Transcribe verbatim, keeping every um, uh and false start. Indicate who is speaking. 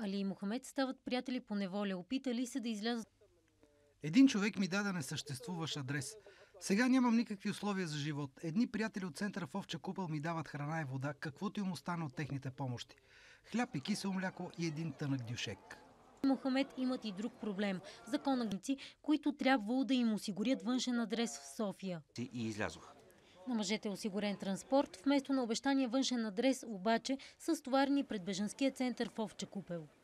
Speaker 1: Али и Мохамед стават приятели по неволя. Опитали се да излязат.
Speaker 2: Един човек ми даде несъществуващ адрес. Сега нямам никакви условия за живот. Едни приятели от центъра в Овча купел ми дават храна и вода, каквото им остане от техните помощи. Хляб и кисело мляко и един тънък дюшек.
Speaker 1: Мохамед имат и друг проблем. Законници, които трябвало да им осигурят външен адрес в София.
Speaker 3: И излязох.
Speaker 1: На мъжете е осигурен транспорт, вместо на обещания външен адрес обаче са стоварени пред бежанския център в Овча купел.